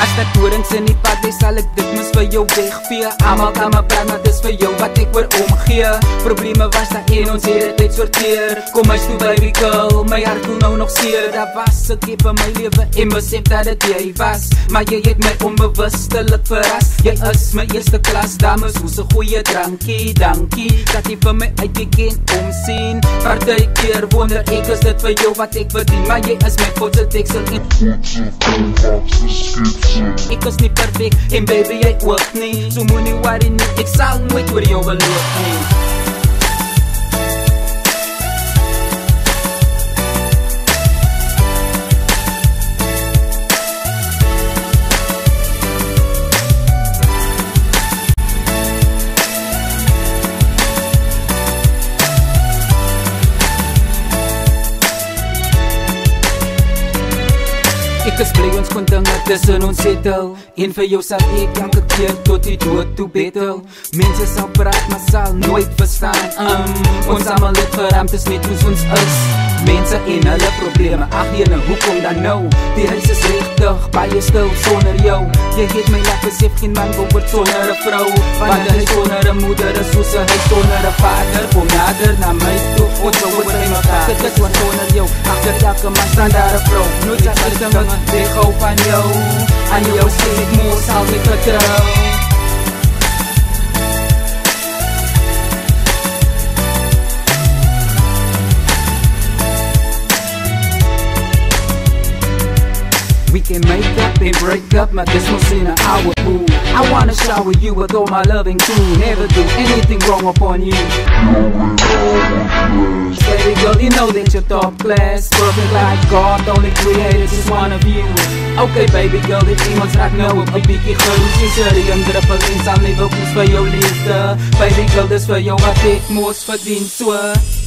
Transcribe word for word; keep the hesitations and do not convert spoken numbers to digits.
As dat korings in die pad is, sal ek dit mis vir jou wegvee. Almal kan my praat, maar dis vir jou wat ek oor omgee. Probleme was daar en ons het dit uitsorteer. Kom huis toe baby girl, my hart voel nou nog seer. Daar was ek keer vir my lewe en besef dat dit jy was. Maar jy het my onbewustelik verras. Jy is my eerste klas dames, hoe's 'n goeie drankie, dankie dat jy vir my uitgeken omsien. Partykeer wonder ek is dit vir jou wat ek verdien, maar jy is my potse teksel en ek is nie perfect en baby jy ook nie. So moenie worry nie, ek sal nooit oor jou beloof nie. Ek is bly ons kon dinge tussen ons settle. En vir jou sal ek elke keer tot die dood toe battle. Mense sal praat maar sal nooit verstaan. um, Ons almal het geraamtes net hoe ons is. Mense en hulle probleme, ag jene, hoekom dan nou? Die huis is rechtig, baie stil sonder jou. Jy het my laat besef, geen man wil word sonder 'n vrou. Want hy sonder 'n moeder is soos 'n huis sonder 'n vader. Kom nader na my toe, ons behoort by mekaar. Dit is wat sonder jou, agter elke man staan daar 'n vrou. Nooit sal ek dinge weghou van jou. Aan jou sê ek moes al nie vertrou. We can make up and break up, maar dis mos in 'n hour mood. I wanna shower you with all my loving too. Never do anything wrong upon you. Baby girl, you know that you're top class. Perfect like God, only created just one of you. Okay baby girl, dit iemand raak nou op 'n bietjie geroes. Jy sê die jong druppel en sal nie wil koes vir jou liefde. Baby girl, dis vir jou wat ek mos verdien so.